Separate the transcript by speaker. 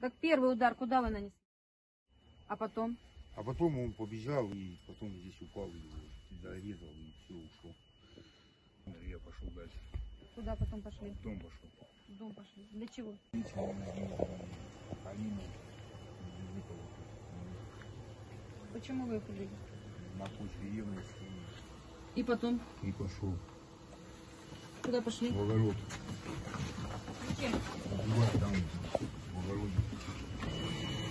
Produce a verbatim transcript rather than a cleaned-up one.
Speaker 1: Так первый удар куда вы нанесли? А потом?
Speaker 2: А потом он побежал и потом здесь упал, и зарезал, и все, ушел. Я пошел дальше.
Speaker 1: Куда потом пошли?
Speaker 2: В дом пошел.
Speaker 1: В дом пошли. Для чего? Почему вы их убили?
Speaker 2: На почве ревности.
Speaker 1: И потом?
Speaker 2: И пошел.
Speaker 1: Куда пошли?
Speaker 2: В огород.
Speaker 1: Зачем?
Speaker 2: Убивать там, в огороде.